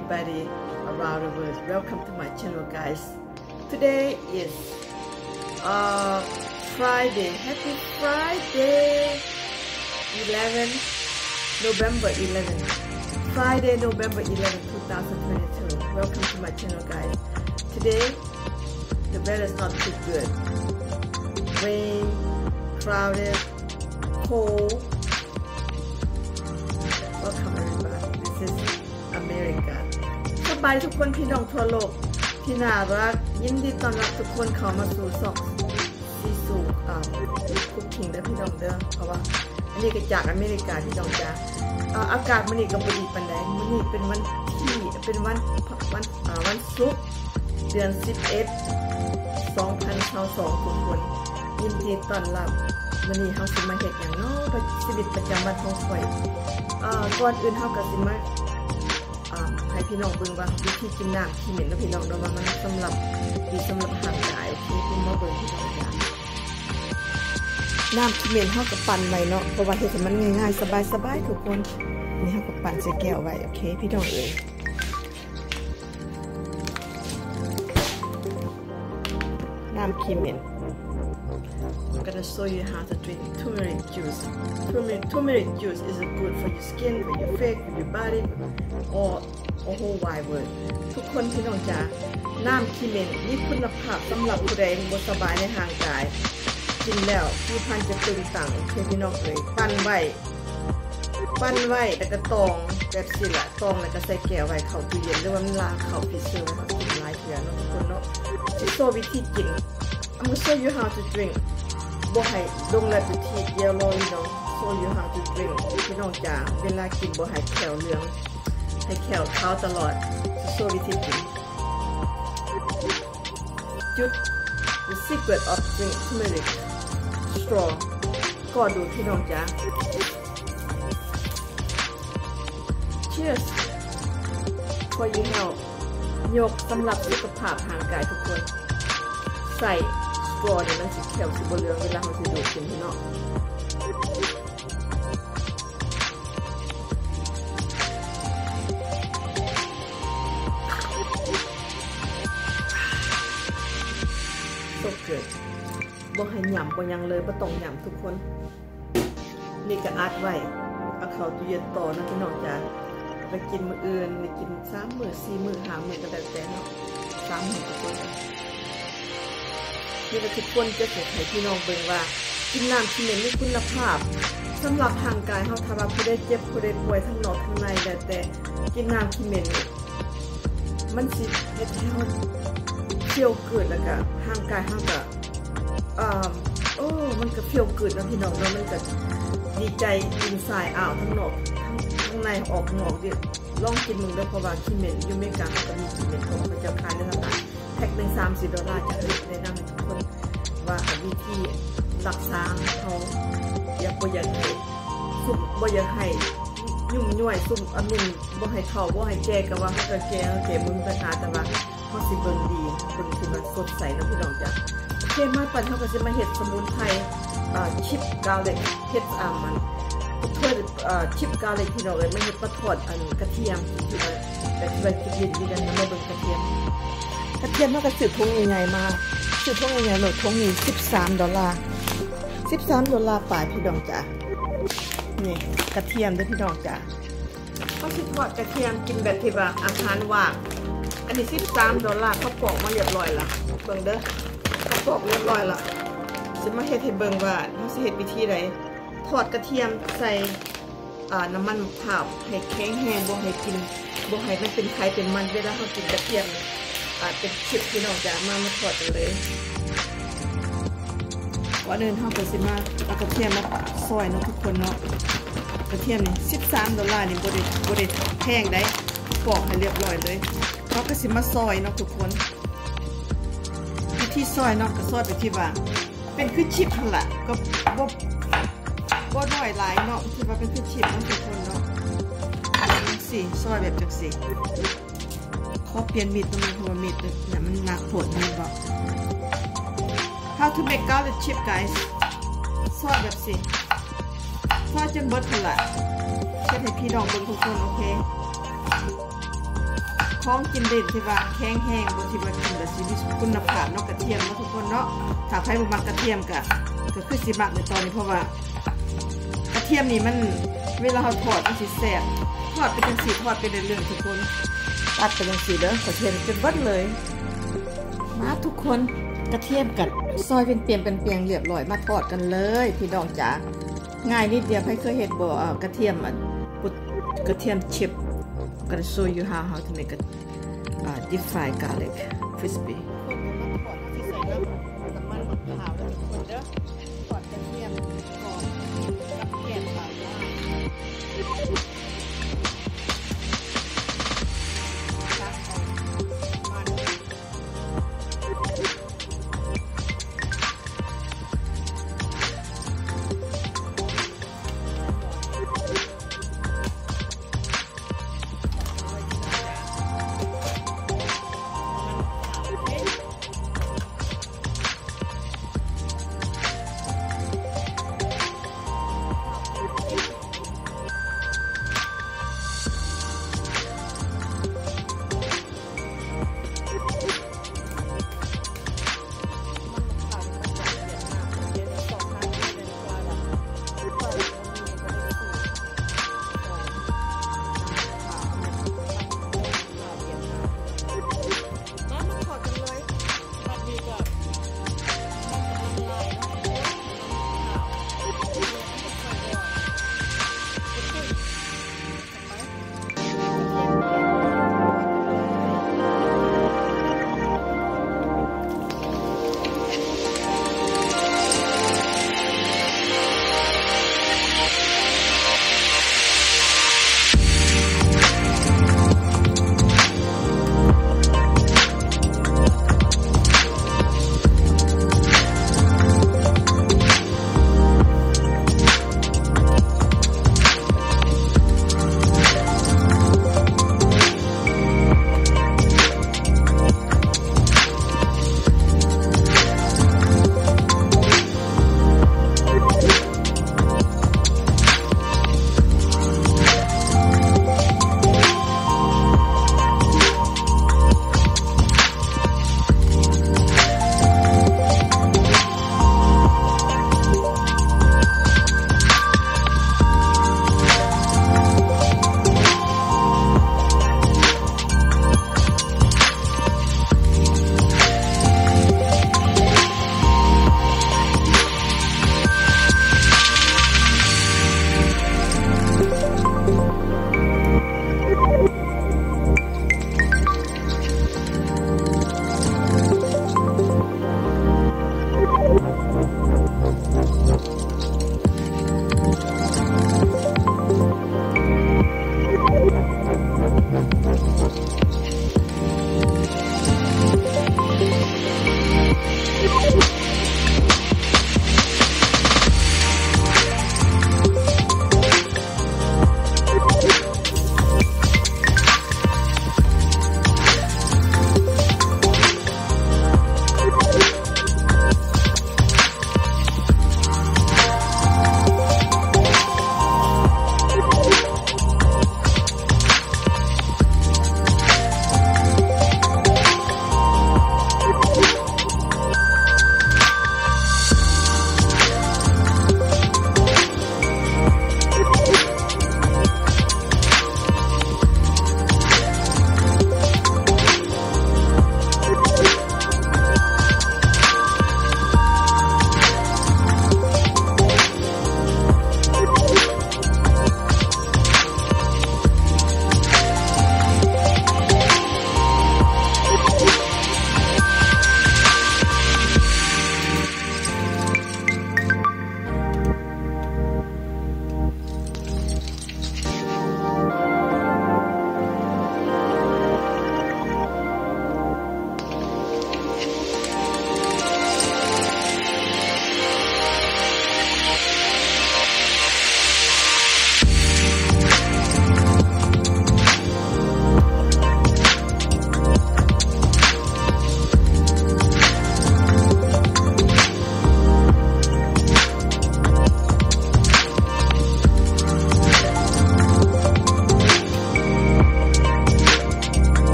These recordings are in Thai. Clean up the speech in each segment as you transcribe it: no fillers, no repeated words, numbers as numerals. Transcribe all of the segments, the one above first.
everybody around the world. Welcome to my channel, guys. Today is Friday. Happy Friday, November 11. Friday, November 11, 2022. Welcome to my channel, guys. Today, the weather is not too good. Rain, crowded, cold. Welcome everybody. This is America. สบายทุกคนพี่น้องทั่วโลกที่น่ารักยินดีต้อนรับทุกคนเข้ามาสู่ซอกซีซูคุกกิ้งเด้อพี่น้องเด้อเพราะว่าอันนี้ก็จากอเมริกาพี่น้องจ้าอากาศมื้อนี้ก็บ่ดีปานใดมื้อนี้เป็นวันศุกร์เดือน11 2022ทุกคนยินดีต้อนรับวันนี้เฮาสิมาเฮ็ดหยังเนาะชีวิตประจำวันของข่อยก่อนอื่นเฮาก็สิมาให้พี่น้องเบิ่งว่าวิธีกินน้ำขี้เหม็นแล้วพี่น้องเนาะว่ามันสำหรับร่างกายที่พี่มาเบิ่งพี่น้องจ้ะน้ำขี้เหม็นเฮาก็ปั่นไว้เนาะเพราะว่าเฮ็ดให้มันง่ายๆสบายๆทุกคนนี่เฮาก็ปั่นใส่แก้วไว้โอเคพี่น้องเอ้ยน้ำขี้เหม็นI'm gonna show you how to drink turmeric juice. Turmeric juice is good for your skin, for your face, for your body, or a whole wide world. ทุกคนพี่น้องจ๋าน้ำขี้เหม็นมีคุณภาพสำหรับผู้ใดบ่สบายในร่างกายกินแล้วผิวพรรณจะตึงตังพี่น้องเอ้ยปั้นไว้แล้วก็ตองแบบสิละตองแล้วก็ใส่แก้วไว้เข้าตู้เย็นหรือว่ามันล้างเข้าฟรีเซอร์ไว้กินหลายเทื่อเนาะทุกคนเนาะสิโซวิธีกิน I'm gonna show you how to drink. บ่ให้don't let the teeth yellow, you know. Show you how to drink. พี่น้องจ๋าเวลากินบ่ให้แขวเหลืองให้แขวขาวตลอดโซวิธีกินจุด the secret of drink turmeric straw ก็ดูพี่น้องจ๋า Cheers for your health ยกสำหรับสุขภาพร่างกายทุกคนใส่สตรอเนี่ยมันสีเขียวสีบเหลืองเวลาเราสิดูดกินพี่น้องสดเกิดบ่ให้หย่ำบ่ยังเลยบ่ต้องหย่ำทุกคนนี่ก็อัดไว้เอาเข้าตู้เย็นต่อนะพี่น้องจ้าไปกินมื้ออื่นไปกิน3 มื้อ 4 มื้อ 5 มื้อก็ได้แต่เนาะ3 มื้อทุกคนนี่เราทุกคนจะสอนให้พี่น้องเบิ่งว่ากินน้ำขี้เหม็นมีคุณภาพสำหรับร่างกายเฮาถ้าว่าผู้ใดเจ็บผู้ใดป่วยทั้งนอกทั้งในแต่กินน้ำขี้เหม็นมันสิเฮ็ดให้เฮาเฟี้ยวเกิดแล้วก็ร่างกายเฮาก็มันก็เฟี้ยวเกิดนะพี่น้องเนาะมันก็ดีใจกินสายอ้าวทั้งนอกทั้งในออกนอกดิลองกินมึงเด้อเพราะว่าขี้เหม็นอยู่อเมริกาเฮาก็มีขี้เหม็นของเขาจะขายในตลาดแพ็คนึง$30จะแนะนำให้ทุกคนว่าวิธีรักษาเขาอย่าบ่อยากให้ซุ่มบ่อยากให้ยุ่งย่วยซุ่มอันนึงบ่ให้เฒ่าบ่ให้แก่ก็ว่าเฮาก็แก่มึงปัญหาแต่ว่าเฮาสิเบิ่งดีเบิ่งคือมันสดใสนะพี่น้องจ้ะโอเคมาปั่นเฮาก็สิมาเฮ็ดสมุนไพรชิปกาลิกเฮ็ดมันถ้วยชิปกาลิกพี่น้องเอ้ยมันเฮ็ดปลาทอดกระเทียมที่ว่าแบบกินดีกันมาเบิ่งกระเทียมมันก็ซื้อถุงใหญ่ๆมาซื้อถุงใหญ่ๆโหลดถุงนี้$13ป่ายพี่น้องจ๋านี่กระเทียมด้วยพี่น้องจ๋าเขาสิทอดกระเทียมกินแบบที่ว่าอาหารว่างอันนี้$13เขาปอกมาเรียบร้อยละเบิ่งเด้อเขาปอกเรียบร้อยละสิมาเฮ็ดให้เบิ่งว่าเฮาสิเฮ็ดวิธีใดทอดกระเทียมใส่น้ำมันมะพร้าวให้แข็งแห้งบ่ให้กินบ่ให้มันเป็นไขเป็นมันเวลาเฮากินกระเทียมเป็นชิปพี่น้องจ๋ามาทอดกันเลยก่อนอื่นเฮาก็สิมาเอากระเทียมมาซอยเนาะทุกคนเนาะกระเทียมนี่$13นี่บ่ได้แพงได้ปอกให้เรียบร้อยเลยเฮาก็สิมาซอยเนาะทุกคนวิธีซอยเนาะก็ซอยไปที่ว่าเป็นคือชิปหั่นล่ะก็บ่น้อยหลายเนาะที่ว่าเป็นคือชิปเนาะทุกคนเนาะจังซี่ซอยแบบจังซี่ขอเปลี่ยนมีดตรงนี้เพราะว่ามีดเนี่ยมันหนักโหดมันบอก How to make garlic chip guys ซอยแบบสิซอยจนเบิดหั่นล่ะเช็ดให้พี่น้องเบิ่งทุกคนโอเคของกินเด่นที่ว่าแข็งแห้งบ่ที่ว่ากินแล้วสิมีคุณภาพเนาะกระเทียมเนาะทุกคนเนาะถ้าใครบ่มักกระเทียมก็คือสิมักในตอนนี้เพราะว่ากระเทียมนี่มันเวลาเราทอดมันสิแซ่บทอดเป็นจังซี่ทอดเป็นเรื่องๆทุกคนตัดเป็นจังซี่เด้อกระเทียมจนเบิดเลยมาทุกคนกระเทียมกับซอยเป็นเปียงเป็นเปียงเรียบร้อยมาทอดกันเลยพี่น้องจ๋าง่ายนิดเดียวใครเคยเห็นบ่กระเทียมกระเทียมชิป gonna show you how to make a deep fry garlic crispy ม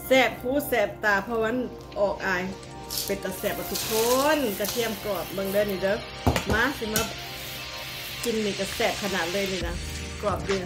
แสบหูแสบตาเพราะวันออกอายเป็นตาแสบทุกคนกระเทียมกรอบเบิ่งเด้อนี่เด้อมาสิมากินนี่กระแสบขนาดเลยนี่นะกรอบดี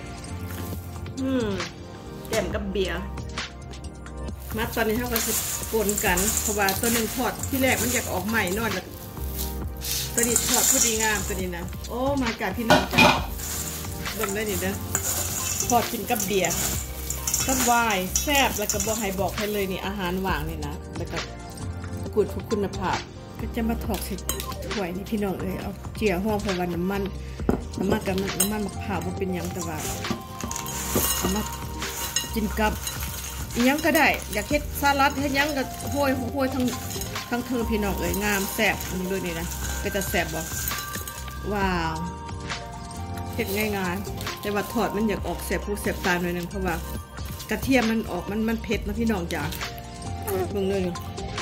แก้มกับเบียร์มาตอนนี้เท่ากับปนกันเพราะว่าตัวหนึ่งทอดที่แรกมันอยากออกใหม่นอนแล้วตัวนี้ทอดพอดีงามตัวนี้นะโอ้มาการพี่น้องจ้ะเบิ่งได้นี่เด้อทอดกินกับเบียร์กับไวน์แซ่บแล้วก็บอกให้เลยนี่อาหารว่างนี่นะแล้วก็กูดคุณภาพก็จะมาทอดใส่ถ้วยนี่พี่น้องเอ้ยเอาเจียวห้องเพราะว่าน้ำมันกับน้ำมันมะพร้าวมันเป็นยังแต่ว่าเอามากินกับยังก็ได้อยากเฮ็ดสลัดเฮ็ดยังก็โห้ยทั้งเธอพี่น้องเอ้ยงามแซ่บนี่ด้วยนี่นะก็จะแซ่บบ่ว้าวเฮ็ดง่ายๆแต่ว่าทอดมันอยากออกแซ่บผู้แซ่บตาหน่อยนึงเพราะว่ากระเทียมมันออกมันเผ็ดนะพี่น้องจ๋าเบิ่งเลย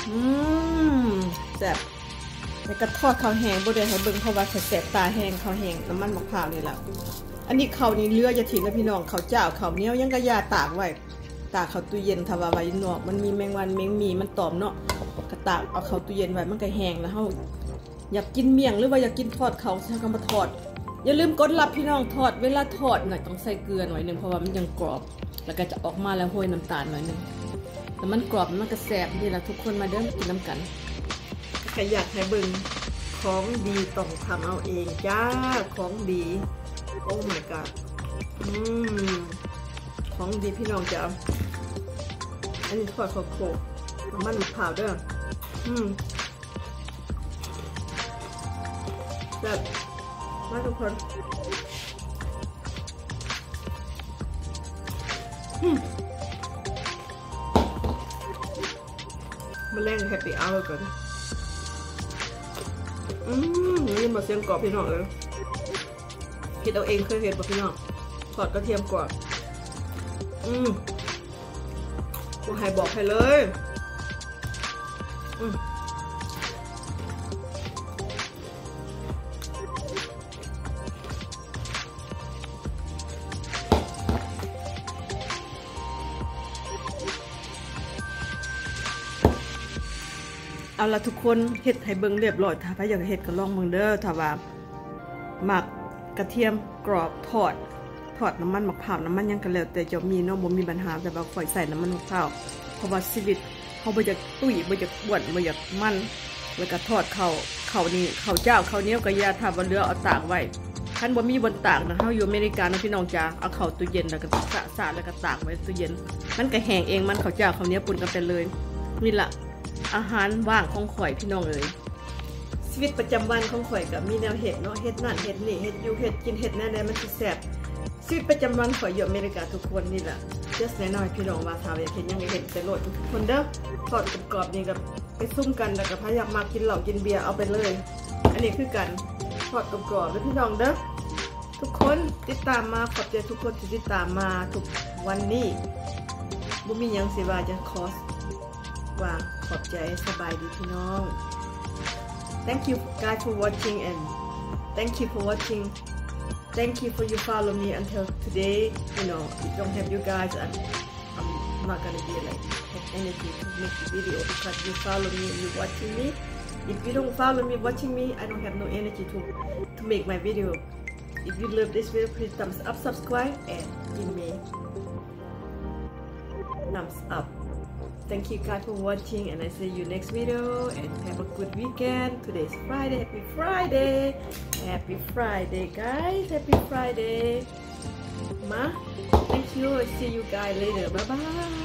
แซ่บแล้วก็ทอดข้าวแห้งบ่ได้ให้เบิ่งเพราะว่าแซ่บตาแห้งข้าวแห้งน้ำมันมะพร้าวนี่แหละอันนี้ข้าวนี่เลืออย่าทิ้งนะพี่น้องข้าวเจ้าข้าวเหนียวยังก็อย่าตากไว้ตากเข้าตู้เย็นถ้าว่าไว้นอกมันมีแมงวันแมงมีมันตอมเนาะก็ตากเอาเข้าตู้เย็นไว้มันก็แห้งแล้วเฮาอยากกินเมี่ยงหรือว่าอยากกินทอดเขาใช้คำว่าทอดอย่าลืมกดรับพี่น้องทอดเวลาทอดน่ะต้องใส่เกลือหน่อยนึงเพราะว่ามันยังกรอบแล้วก็จะออกมาแล้วโรยน้ำตาลหน่อยนึงแต่มันกรอบมันก็แซ่บนี่แหละทุกคนมาเด้อกินน้ำกันก็อยากให้เบิ่งของดีต้องทำเอาเองจ้าของดีโอ้ my god ของดีพี่น้องจ้าอันนี้ทอดข้าวโพดน้ำมันมะพร้าวเด้อแบบมาทุกคนมาเล่นแฮปปี้เอาท์ก่อนนี่มาเสียงกรอบพี่น้องเลยเห็ดเอาเองเคยเห็ดป่ะพี่น้องทอดกระเทียมกรอบกูให้บอกให้เลยเอาละทุกคนเห็ดให้เบิ่งเรียบร้อยถ้าใครอยากเห็ดก็ลองเบิ่งเด้อถ้าว่าหมักกระเทียมกรอบทอดน้ำมันมะพร้าวน้ำมันยังกันแล้วแต่จะมีเนาะบ่มีปัญหาแต่ว่าข่อยใส่น้ำมันมะพร้าวเพราะว่าชีวิตเขาบ่อยากตุ้ยบ่อยากบ้วนบ่อยากมันแล้วก็ทอดข้าวนี่ข้าวเจ้าข้าวเหนียวก็อย่าทำบ่เหลือเอาตากไว้คันบ่มีบนตากนะเฮาอยู่อเมริกานะพี่น้องจ๋าเอาเข้าตู้เย็นแล้วก็สะแล้วก็ตากไว้ตู้เย็นมันก็แห้งเองมันข้าวเจ้าข้าวเหนียวปุ่นกันไปเลยนี่ล่ะอาหารว่างของข่อยพี่น้องเอ้ยชีวิตประจำวันของข่อยก็มีแนวเห็ดเนาะเห็ดนั่นเห็ดนี่เห็ดอยู่เห็ดกินเห็ดแน่ๆมันสิแซ่บชีวิตประจำวันข่อยอยู่อเมริกาทุกคนนี่แหละเจสแน่นอนพี่น้องว่าถ้าอยากเห็นยังไงเห็นแต่โหลดทุกคนเด้อทอดกรอบนี่กับไปซุ่มกันแล้วก็พยายามมากินเหล้ากินเบียร์เอาไปเลยอันนี้คือกันทอดกรอบแล้วพี่น้องเด้อทุกคนติดตามมาขอบใจทุกคนที่ติดตามมาทุกวันนี้บ่มีหยังสิว่าจะขอว่าขอบใจสบายดีพี่น้อง Thank you guys for watching and thank you for watching thank you for you follow me until today you know don't have you guys I'm not gonna be like have energy to make the video because you follow me and you watching me if you don't follow me watching me I don't have no energy to make my video if you love this video please thumbs up subscribe and give me thumbs up Thank you guys for watching and I see you next video and have a good weekend. Today's Friday. Happy Friday. Happy Friday guys. Happy Friday. Ma, thank you. I see you guys later. Bye bye.